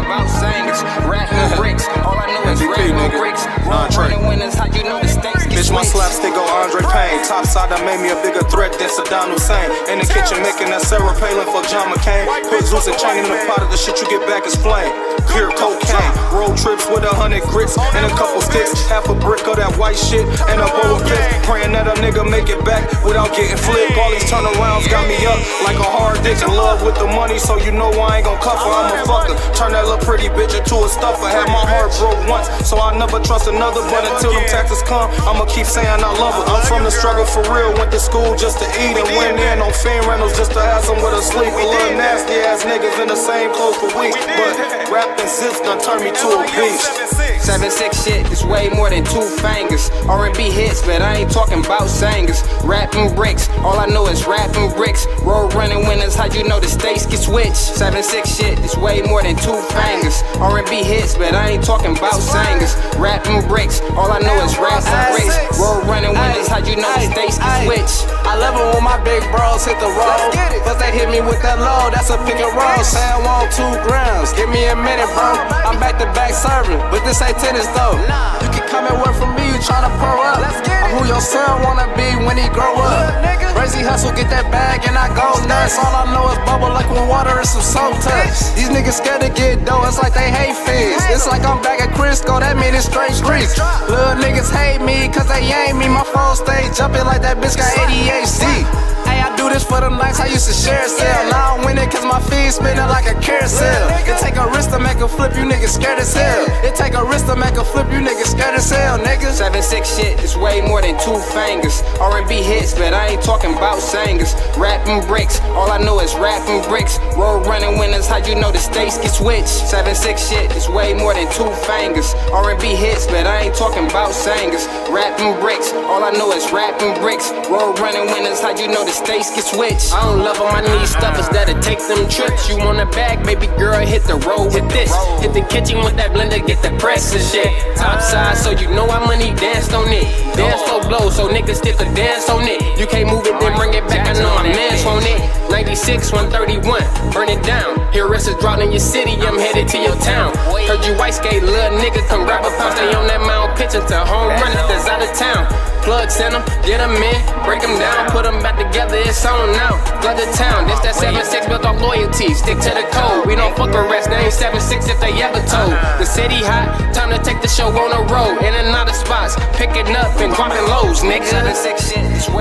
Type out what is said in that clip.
about singers, rapping bricks. All I know is rapping bricks. Running winners, how you know the stakes get Bitch, my switched. slapstick go Andre Payne. Topside that made me a bigger threat than Saddam Hussein. In the kitchen making that Sarah Palin for John McCain. Put Zeus and chain in the pot of the shit you get back is flame. Pure cocaine. Road trips with 100 grits and a couple sticks. Half a brick of that white shit and a bowl of piss. Praying that a nigga make it back without getting flipped. All these turnarounds got me up like a hard dick. In love with the money, so you know I ain't gon' cuff her. I'm a fucker. Turn that little pretty bitch into a stuffer. Had my heart broke once, so I never trust another. But until them taxes come, I'ma keep saying I love her. I'm from the struggle for real. Went to school just to eat and went in on fiend rentals just to have somewhere to sleep. A little nasty ass niggas in the same clothes for weeks, but rap and zips done turned me to a beast. 7-6 shit is way more than 2 fingers. R&B hits, but I ain't talking about singers. Rapping bricks, all I know is rapping bricks. Road running winners, how you know the stakes get switched? 7-6 shit is way more than 2 fingers. R&B hits, but I ain't talking about singers. Rapping bricks, all I know is rapping bricks. Road running winners, how you know the stakes get switched? I love it when my big bros hit the road, but they hit me with that low, that's a pick and roll. Say I want 2 grams, give me a minute, bro. I'm back to back serving, but this ain't tennis though. You can come and work for me, you tryna pro up. I'm who your son wanna be when he grow up. Crazy hustle, get that bag and I go nuts. All I know is bubble like when water and some soap touch. These niggas scared to get dough, it's like they hate figs. It's like I'm back at Crisco, that mean it's straight streets. Little niggas hate me cause they ain't me. My phone stay jumping like that bitch got ADHD. Hey, I do this for them nights I used to share a sale. Now I'm winning cause my feet spinning like a carousel. It take a risk to make a flip, you niggas scared as hell. It take a risk to make a flip, you niggas scared as hell, niggas. 7-6 shit is way more than 2 fingers. R&B hits, but I ain't talking about singers. Rapping bricks, all I know is rapping bricks. Road running winners, how you know the stakes get switched? 7-6 shit is way more than 2 fingers. R&B hits, but I ain't talking about singers. Rapping bricks, all I know is rapping bricks. Road running winners, how you know the stakes get switched? I don't love them, I need stuffers that'll take them trips. You want a bag, baby girl, hit the road with this. Hit the kitchen with that blender, get the press and shit. Top side, so you know our money danced on it. Dance flow blow, so niggas still could dance on it. You can't move it, then bring it back, I know my man's on it. 96, 131, burn it down. Here rest is dropped in your city, I'm headed to your town. Heard you white skate, little nigga, come grab a pound. Stay on that mound, pitching to home run if that's out of town. Plug send them, get them in, break them down, put them back together, it's on now. Flood the town, this that 7-6 built off loyalty, stick to the code. We don't fuck a rest, they ain't 7-6 if they ever told. The city hot, time to take the show on the road, in and out of spots, picking up and dropping lows, nigga. 7-6 shit is